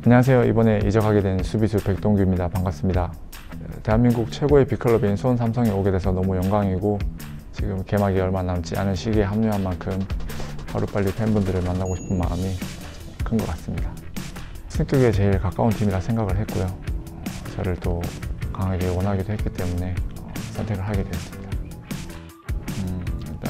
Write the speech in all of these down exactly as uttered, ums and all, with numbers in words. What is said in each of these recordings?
안녕하세요. 이번에 이적하게 된 수비수 백동규입니다. 반갑습니다. 대한민국 최고의 빅클럽인 수원 삼성에 오게 돼서 너무 영광이고, 지금 개막이 얼마 남지 않은 시기에 합류한 만큼 하루빨리 팬분들을 만나고 싶은 마음이 큰 것 같습니다. 승격에 제일 가까운 팀이라 생각을 했고요. 저를 또 강하게 원하기도 했기 때문에 선택을 하게 되었습니다. 음, 일단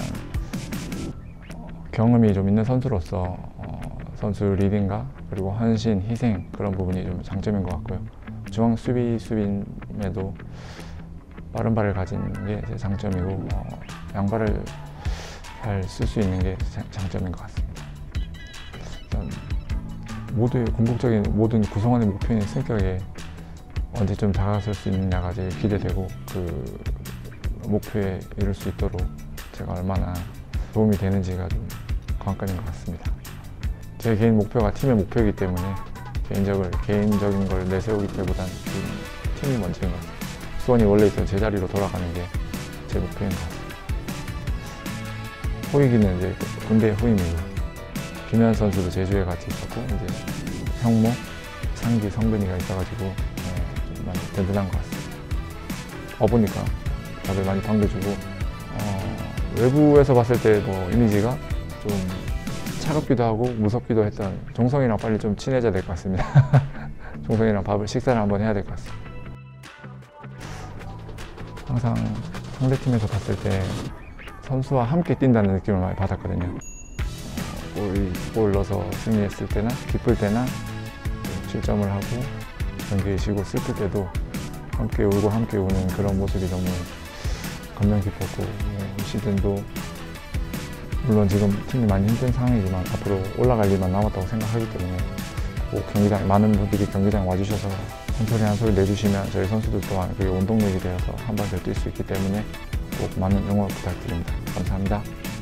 경험이 좀 있는 선수로서 어, 선수 리딩과 그리고 헌신, 희생 그런 부분이 좀 장점인 것 같고요. 중앙 수비수임에도 빠른 발을 가진 게 제 장점이고, 어, 양발을 잘 쓸 수 있는 게 장점인 것 같습니다. 일단 모두의 궁극적인 모든 구성원의 목표인 승격에 언제쯤 다가설 수 있느냐가 제일 기대되고, 그 목표에 이룰 수 있도록 제가 얼마나 도움이 되는지가 좀 관건인 것 같습니다. 제 개인 목표가 팀의 목표이기 때문에 개인적을, 개인적인 걸 내세우기 때보단 팀이 먼저인 것 같습니다. 수원이 원래 있던 제자리로 돌아가는 게 제 목표인 것 같습니다. 호익이는 이제 군대 후임이고, 김현 선수도 제주에 같이 있었고, 이제 형모, 상기, 성근이가 있어가지고 네, 좀 많이 든든한 것 같습니다. 어보니까 다들 많이 반겨주고, 어, 외부에서 봤을 때 뭐 이미지가 좀 차갑기도 하고 무섭기도 했던 종성이랑 빨리 좀 친해져야 될 것 같습니다. 종성이랑 밥을 식사를 한번 해야 될 것 같습니다. 항상 상대팀에서 봤을 때 선수와 함께 뛴다는 느낌을 많이 받았거든요. 어, 골, 골 넣어서 승리했을 때나 기쁠 때나 실점을 하고 경기에 지고 슬플 때도 함께 울고 함께 우는 그런 모습이 너무 감명 깊었고, 이 시즌도 물론 지금 팀이 많이 힘든 상황이지만 앞으로 올라갈 일만 남았다고 생각하기 때문에 꼭 경기장, 많은 분들이 경기장 와주셔서 한 소리 한 소리 내주시면 저희 선수들 또한 그게 원동력이 되어서 한 번 더 뛸 수 있기 때문에 꼭 많은 응원 부탁드립니다. 감사합니다.